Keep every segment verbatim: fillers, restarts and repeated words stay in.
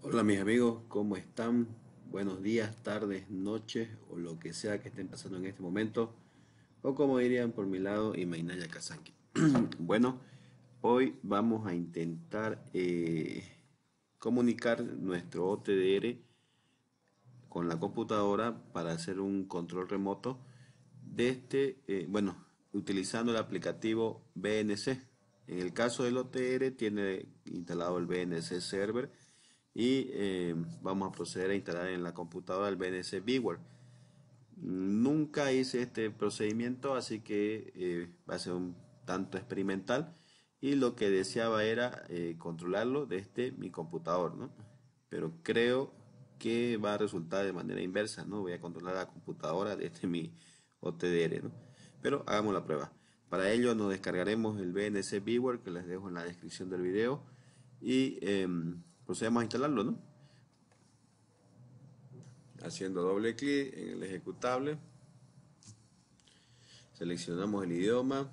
Hola mis amigos, ¿cómo están? Buenos días, tardes, noches o lo que sea que estén pasando en este momento. O como dirían por mi lado, Imainaya Kazanki. Bueno, hoy vamos a intentar eh, comunicar nuestro O T D R con la computadora para hacer un control remoto de este, eh, bueno, utilizando el aplicativo B N C. En el caso del O T R tiene instalado el B N C Server y eh, vamos a proceder a instalar en la computadora el B N C Beaware. Nunca hice este procedimiento, así que eh, va a ser un tanto experimental y lo que deseaba era eh, controlarlo desde mi computador, ¿no? Pero creo que va a resultar de manera inversa, ¿no? Voy a controlar la computadora desde mi O T D R, ¿no? Pero hagamos la prueba. Para ello nos descargaremos el B N C Beaware que les dejo en la descripción del video y eh, procedemos a instalarlo, ¿no? Haciendo doble clic en el ejecutable, seleccionamos el idioma.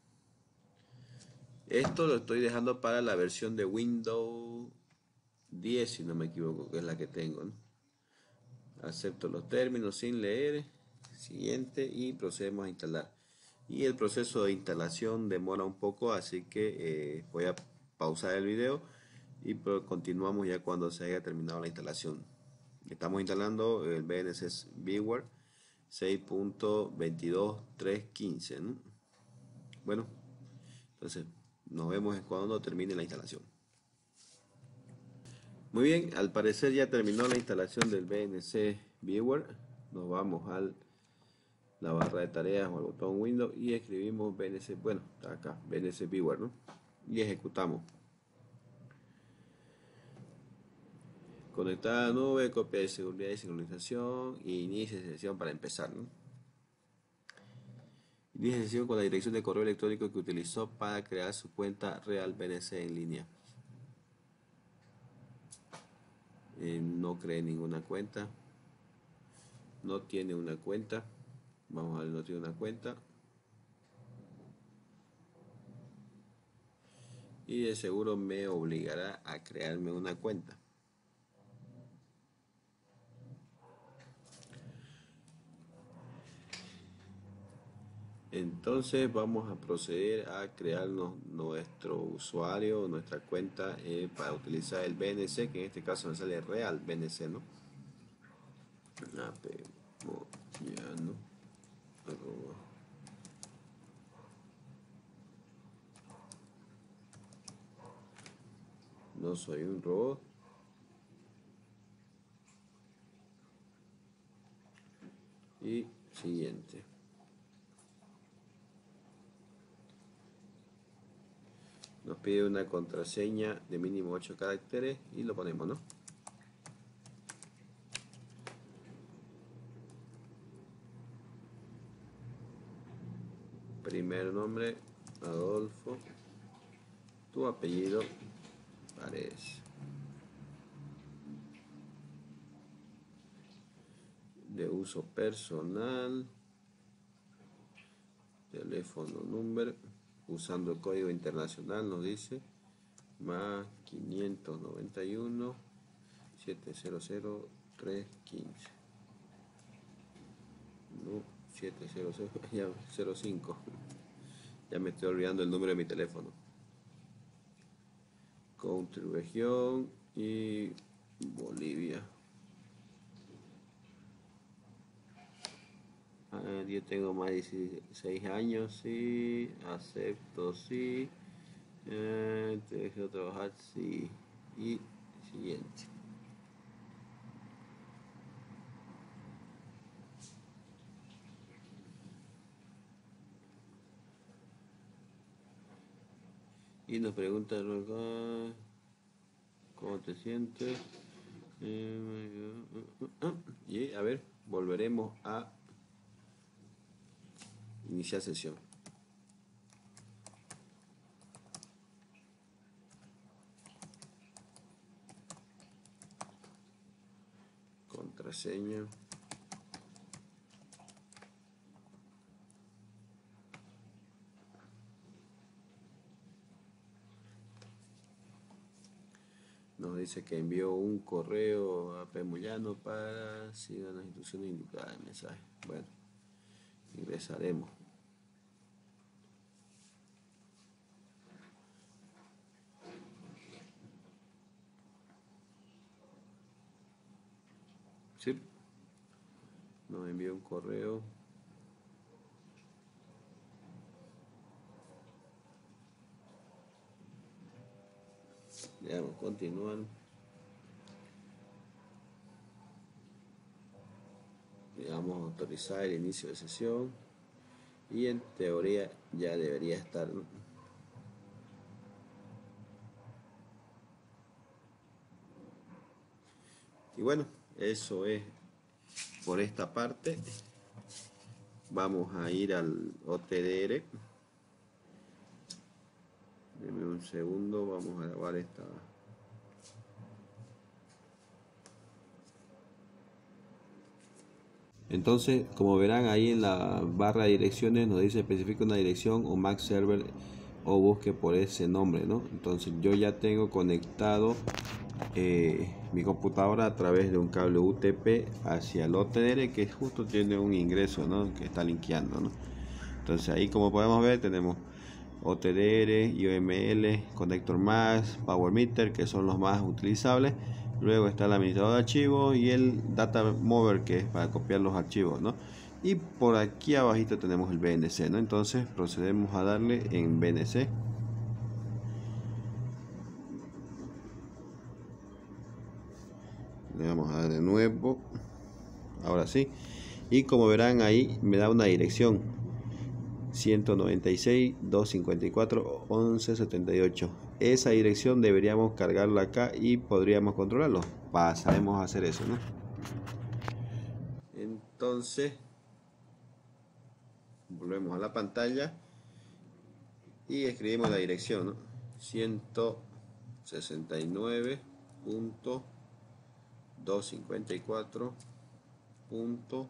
Esto lo estoy dejando para la versión de Windows diez, si no me equivoco, que es la que tengo, ¿no? Acepto los términos sin leer, siguiente y procedemos a instalar. Y el proceso de instalación demora un poco, así que eh, voy a pausar el video y continuamos ya cuando se haya terminado la instalación. Estamos instalando el B N C Beaware seis punto veintidós punto trescientos quince, ¿no? Bueno, entonces nos vemos cuando termine la instalación. Muy bien, al parecer ya terminó la instalación del B N C Viewer. Nos vamos a la barra de tareas o al botón Windows y escribimos B N C, bueno, está acá, B N C Viewer, ¿no? Y ejecutamos. Conectar a la nube, copia de seguridad y sincronización y inicia sesión para empezar, ¿no? Inicia sesión con la dirección de correo electrónico que utilizó para crear su cuenta Real B N C en línea. Eh, no cree ninguna cuenta. No tiene una cuenta. Vamos a ver, no tiene una cuenta. Y de seguro me obligará a crearme una cuenta. Entonces vamos a proceder a crearnos nuestro usuario, nuestra cuenta eh, para utilizar el B N C, que en este caso me sale Real B N C, ¿no? Apemoyano, arroba. No soy un robot. Y siguiente. Nos pide una contraseña de mínimo ocho caracteres y lo ponemos, ¿no? Primer nombre, Adolfo. Tu apellido, Paredes. De uso personal. Teléfono número. Usando el código internacional nos dice. Más quinientos noventa y uno, setecientos trescientos quince. No, setecientos ya, cero cinco. Ya me estoy olvidando el número de mi teléfono. Country, región y Bolivia. Ah, yo tengo más de dieciséis años, sí. Acepto, sí. Eh, te dejo trabajar, sí. Y siguiente. Y nos pregunta cómo te sientes. Y a ver, volveremos a iniciar sesión. Contraseña. Nos dice que envió un correo a P. Moyano para sigan las instrucciones indicadas en el mensaje. Bueno, ingresaremos. Sí, nos envió un correo. Veamos, continuar. Le damos a autorizar el inicio de sesión y en teoría ya debería estar, ¿no? Y bueno, eso es por esta parte. Vamos a ir al O T D R. Deme un segundo, vamos a grabar esta. Entonces, como verán ahí en la barra de direcciones nos dice especifica una dirección o M A C server o busque por ese nombre, ¿no? Entonces yo ya tengo conectado eh, mi computadora a través de un cable U T P hacia el O T D R, que justo tiene un ingreso, ¿no? Que está linkeando, ¿no? Entonces ahí, como podemos ver, tenemos O T D R, I O M L, Connector M A C, Power Meter, que son los más utilizables. Luego está el administrador de archivos y el Data Mover, que es para copiar los archivos, ¿no? Y por aquí abajito tenemos el V N C, ¿no? Entonces procedemos a darle en V N C. Le vamos a dar de nuevo. Ahora sí. Y como verán ahí me da una dirección. ciento noventa y seis, doscientos cincuenta y cuatro, once setenta y ocho. Esa dirección deberíamos cargarla acá y podríamos controlarlo. Pasaremos a hacer eso, ¿no? Entonces volvemos a la pantalla y escribimos la dirección, ¿no? ciento sesenta y nueve punto doscientos cincuenta y cuatro punto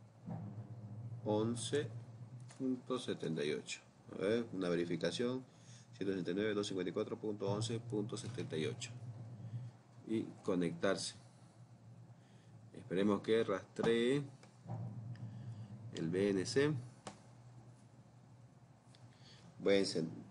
once punto setenta y ocho. A ver, una verificación. ciento sesenta y nueve punto doscientos cincuenta y cuatro punto once punto setenta y ocho y conectarse. Esperemos que rastree el V N C. Bueno,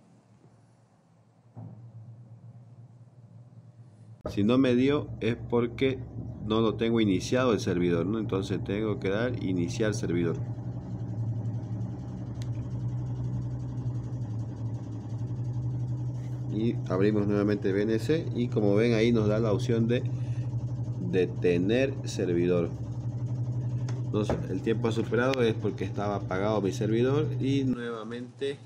si no me dio es porque no lo tengo iniciado el servidor, ¿no? Entonces tengo que dar iniciar servidor. Y abrimos nuevamente V N C y como ven ahí nos da la opción de detener servidor. Entonces, el tiempo superado es porque estaba apagado mi servidor y nuevamente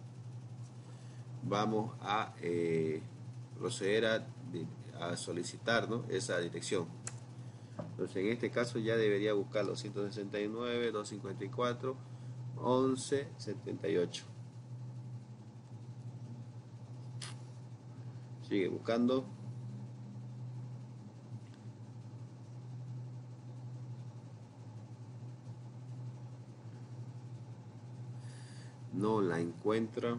vamos a eh, proceder a, a solicitar, ¿no? Esa dirección. Entonces en este caso ya debería buscar los ciento sesenta y nueve, doscientos cincuenta y cuatro, once setenta y ocho. Sigue buscando. No la encuentra.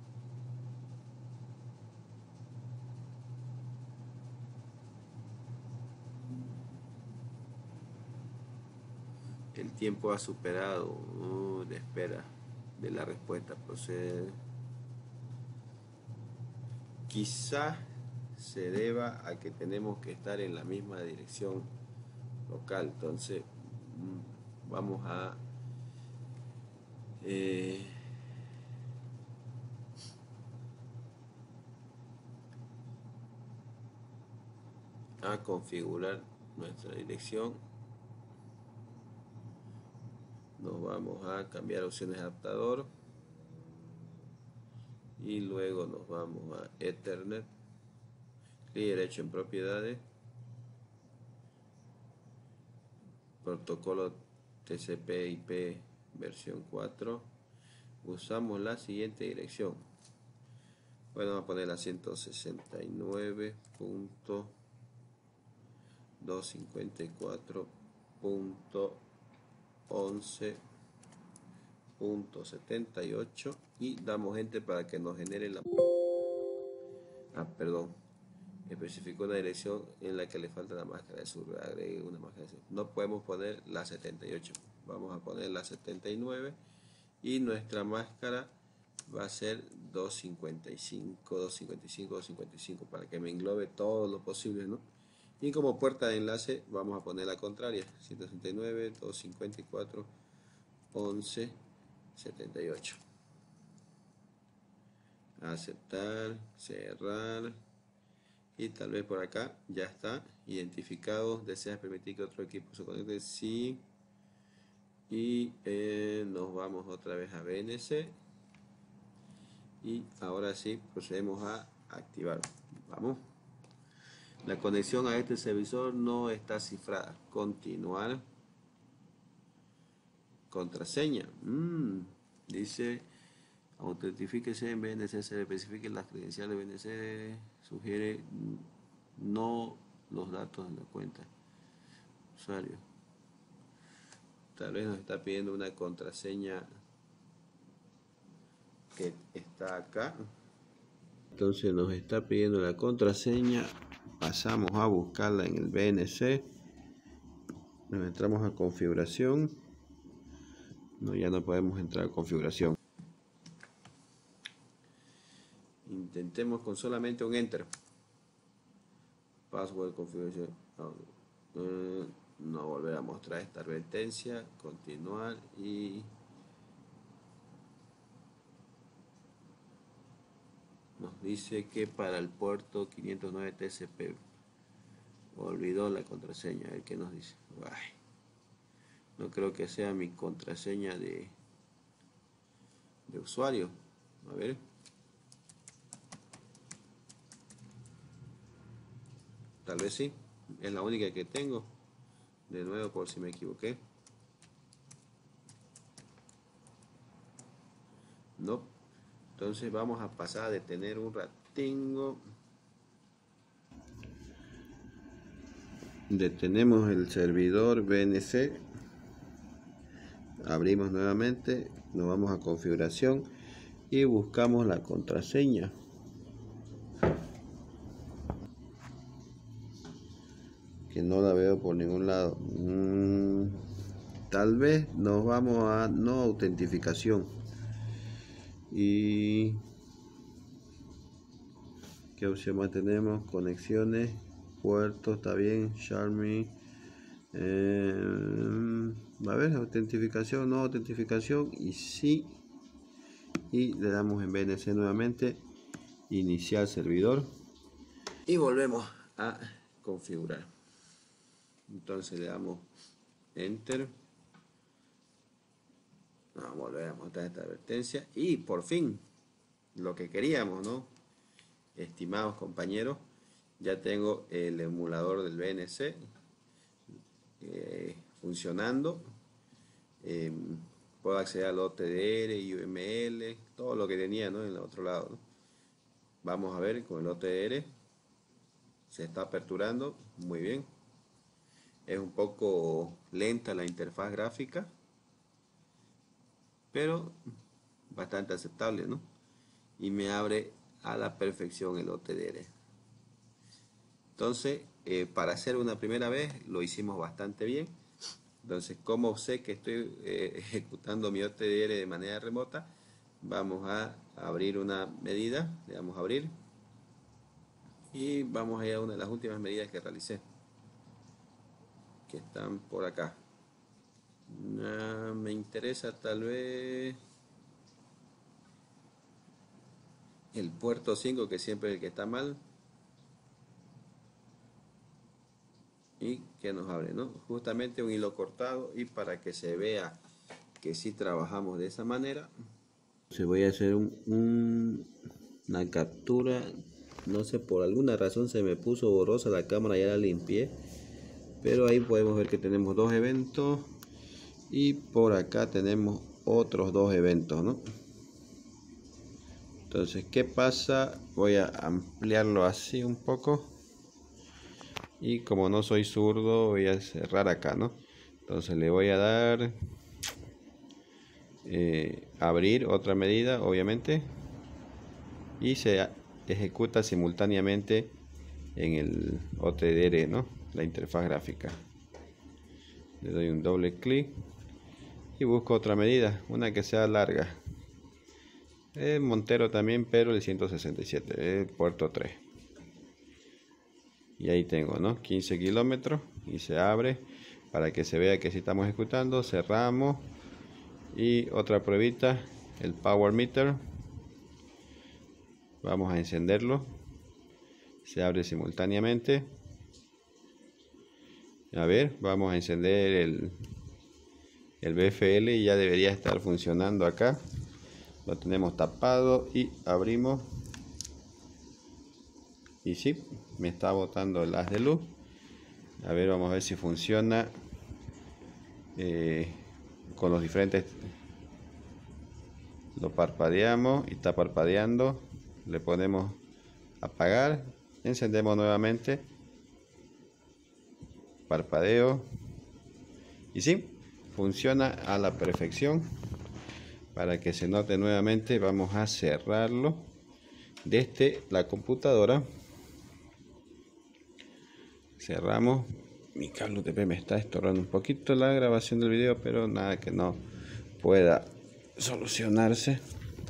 El tiempo ha superado uh, de espera de la respuesta. Procede. Quizá se deba a que tenemos que estar en la misma dirección local. Entonces vamos a eh, a configurar nuestra dirección. Nos vamos a cambiar opciones de adaptador y luego nos vamos a Ethernet, clic derecho en propiedades, protocolo T C P I P versión cuatro. Usamos la siguiente dirección. Bueno, vamos a poner la ciento sesenta y nueve punto doscientos cincuenta y cuatro punto once punto setenta y ocho y damos enter para que nos genere la ah, perdón especificó una dirección en la que le falta la máscara de sur, agregue una máscara de sur. No podemos poner la setenta y ocho, vamos a poner la setenta y nueve y nuestra máscara va a ser doscientos cincuenta y cinco, doscientos cincuenta y cinco, doscientos cincuenta y cinco para que me englobe todo lo posible, ¿no? Y como puerta de enlace vamos a poner la contraria, ciento sesenta y nueve, doscientos cincuenta y cuatro, once, setenta y ocho. Aceptar, cerrar. Y tal vez por acá ya está identificado. ¿Deseas permitir que otro equipo se conecte? Sí. Y eh, nos vamos otra vez a B N C. Y ahora sí procedemos a activar. Vamos. La conexión a este servidor no está cifrada. Continuar. Contraseña. Mm, dice, autentifíquese en B N C, se especifiquen las credenciales de B N C, sugiere no los datos de la cuenta. Usuario. Tal vez nos está pidiendo una contraseña que está acá. Entonces nos está pidiendo la contraseña. Pasamos a buscarla en el B N C. Nos entramos a configuración. No, ya no podemos entrar a configuración. Intentemos con solamente un enter. Password configuración. No, no, no volver a mostrar esta advertencia. Continuar y nos dice que para el puerto quinientos nueve T C P olvidó la contraseña. El que nos dice. Ay, no creo que sea mi contraseña de, de usuario. A ver. Tal vez sí. Es la única que tengo. De nuevo por si me equivoqué. No. Entonces vamos a pasar a detener un ratingo. Detenemos el servidor B N C. Abrimos nuevamente. Nos vamos a configuración y buscamos la contraseña. Que no la veo por ningún lado. Mm, tal vez nos vamos a no autentificación. Y ¿qué opción más tenemos? Conexiones, puertos, está bien. Xiaomi. Eh, a ver, autentificación, no autentificación. Y sí. Y le damos en B N C nuevamente. Iniciar servidor. Y volvemos a configurar. Entonces le damos enter. Vamos a volver a mostrar esta advertencia. Y por fin, lo que queríamos, ¿no? Estimados compañeros, ya tengo el emulador del B N C eh, funcionando. Eh, puedo acceder al O T D R, I U M L, todo lo que tenía, ¿no? En el otro lado, ¿no? Vamos a ver con el O T D R. Se está aperturando. Muy bien. Es un poco lenta la interfaz gráfica, pero bastante aceptable, ¿no? Y me abre a la perfección el O T D R. Entonces, eh, para hacer una primera vez, lo hicimos bastante bien. Entonces, como sé que estoy eh, ejecutando mi O T D R de manera remota, vamos a abrir una medida, le damos a abrir, y vamos a ir a una de las últimas medidas que realicé, que están por acá. Ah, me interesa tal vez el puerto cinco, que siempre es el que está mal, y que nos abre, ¿no? Justamente un hilo cortado, y para que se vea que sí trabajamos de esa manera, se voy a hacer un, un, una captura. No sé, por alguna razón se me puso borrosa la cámara, ya la limpié, pero ahí podemos ver que tenemos dos eventos y por acá tenemos otros dos eventos, ¿no? Entonces, ¿qué pasa? Voy a ampliarlo así un poco, y como no soy zurdo voy a cerrar acá, ¿no? Entonces le voy a dar eh, abrir otra medida, obviamente, y se ejecuta simultáneamente en el O T D R, ¿no? La interfaz gráfica. Le doy un doble clic y busco otra medida, una que sea larga. El Montero también, pero el ciento sesenta y siete, el puerto tres. Y ahí tengo, ¿no? quince kilómetros y se abre para que se vea que sí estamos ejecutando. Cerramos y otra pruebita, el Power Meter. Vamos a encenderlo. Se abre simultáneamente. A ver, vamos a encender el, el B F L y ya debería estar funcionando acá. Lo tenemos tapado y abrimos. Y sí, me está botando el haz de luz. A ver, vamos a ver si funciona eh, con los diferentes. Lo parpadeamos y está parpadeando. Le ponemos apagar, encendemos nuevamente, parpadeo y sí, funciona a la perfección. Para que se note nuevamente, vamos a cerrarlo desde la computadora. Cerramos. Mi cable U T P me está estorbando un poquito la grabación del video, pero nada que no pueda solucionarse.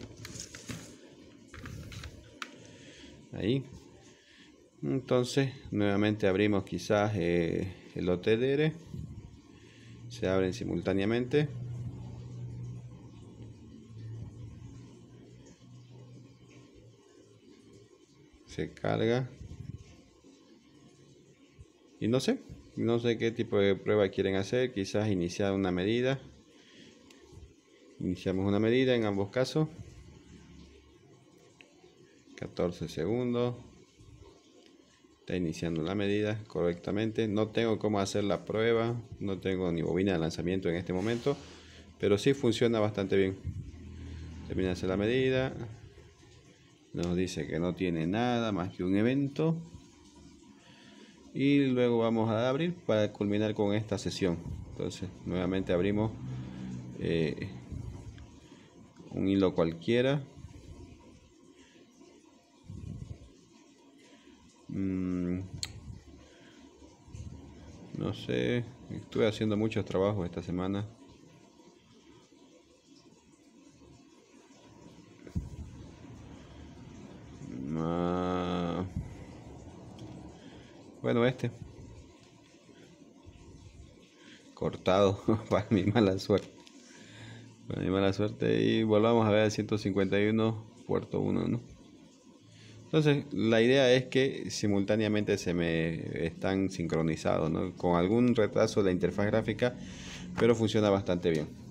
Ahí. Entonces nuevamente abrimos quizás eh, el O T D R. Se abren simultáneamente. Se carga. Y no sé, no sé qué tipo de prueba quieren hacer. Quizás iniciar una medida. Iniciamos una medida en ambos casos. catorce segundos. Está iniciando la medida correctamente. No tengo cómo hacer la prueba. No tengo ni bobina de lanzamiento en este momento. Pero sí funciona bastante bien. Termina de hacer la medida. Nos dice que no tiene nada más que un evento. Y luego vamos a abrir para culminar con esta sesión. Entonces nuevamente abrimos eh, un hilo cualquiera. Mm, no sé, estuve haciendo muchos trabajos esta semana. Ah, bueno, este cortado para mi mala suerte. Para mi mala suerte. Y volvamos a ver el ciento cincuenta y uno puerto uno, ¿no? Entonces la idea es que simultáneamente se me están sincronizados, ¿no? Con algún retraso de la interfaz gráfica, pero funciona bastante bien.